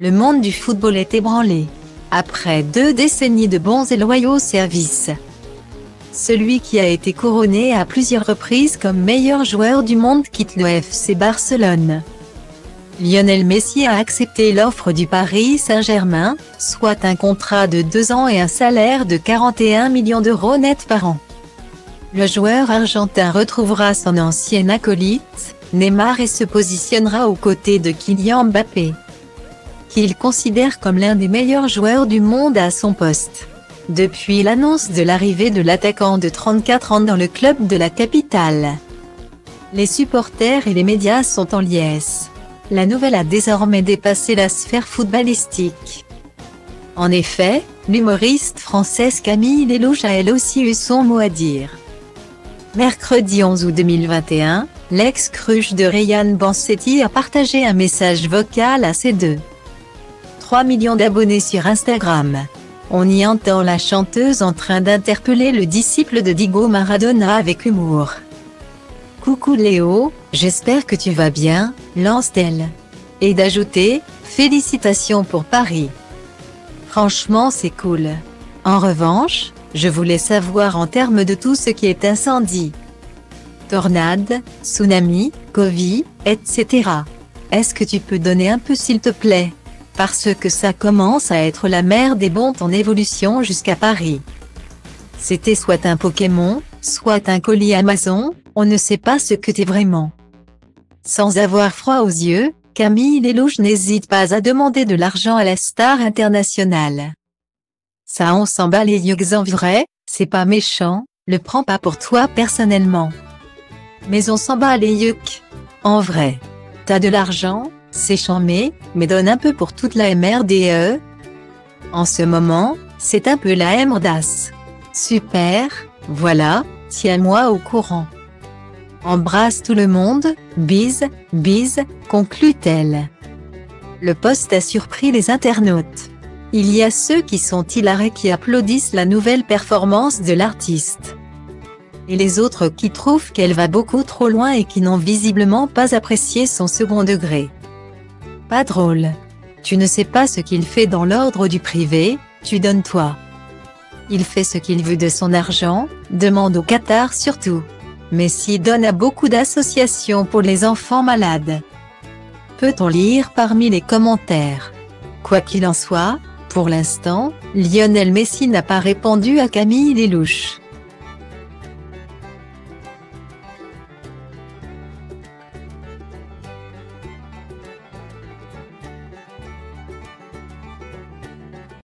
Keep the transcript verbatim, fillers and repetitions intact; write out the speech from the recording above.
Le monde du football est ébranlé. Après deux décennies de bons et loyaux services. Celui qui a été couronné à plusieurs reprises comme meilleur joueur du monde quitte le F C Barcelone. Lionel Messi a accepté l'offre du Paris Saint-Germain, soit un contrat de deux ans et un salaire de quarante et un millions d'euros net par an. Le joueur argentin retrouvera son ancien acolyte, Neymar, et se positionnera aux côtés de Kylian Mbappé, qu'il considère comme l'un des meilleurs joueurs du monde à son poste. Depuis l'annonce de l'arrivée de l'attaquant de trente-quatre ans dans le club de la capitale, les supporters et les médias sont en liesse. La nouvelle a désormais dépassé la sphère footballistique. En effet, l'humoriste française Camille Lelouch a elle aussi eu son mot à dire. Mercredi onze août deux mille vingt et un, l'ex-cruche de Ryan Bansetti a partagé un message vocal à ses deux virgule trois millions d'abonnés sur Instagram. On y entend la chanteuse en train d'interpeller le disciple de Diego Maradona avec humour. « Coucou Léo, j'espère que tu vas bien », lance-t-elle. Et d'ajouter « Félicitations pour Paris. Franchement c'est cool. En revanche, je voulais savoir en termes de tout ce qui est incendie, tornade, tsunami, Covid, et cetera. Est-ce que tu peux donner un peu s'il te plaît? Parce que ça commence à être la mer des bons ton évolution jusqu'à Paris. C'était soit un Pokémon, soit un colis Amazon, on ne sait pas ce que t'es vraiment. » Sans avoir froid aux yeux, Camille Lelouch n'hésite pas à demander de l'argent à la star internationale. Ça on s'en bat les yeux en vrai, c'est pas méchant, le prends pas pour toi personnellement. Mais on s'en bat les yeux. En vrai. T'as de l'argent, c'est chambé, mais donne un peu pour toute la M R D E. En ce moment, c'est un peu la merdasse. Super, voilà, tiens-moi au courant. Embrasse tout le monde, bise, bise, conclut-elle. Le post a surpris les internautes. Il y a ceux qui sont hilarés qui applaudissent la nouvelle performance de l'artiste. Et les autres qui trouvent qu'elle va beaucoup trop loin et qui n'ont visiblement pas apprécié son second degré. Pas drôle. Tu ne sais pas ce qu'il fait dans l'ordre du privé, tu donnes toi. Il fait ce qu'il veut de son argent, demande au Qatar surtout. Messi donne à beaucoup d'associations pour les enfants malades. Peut-on lire parmi les commentaires. Quoi qu'il en soit, pour l'instant, Lionel Messi n'a pas répondu à Camille Lelouch.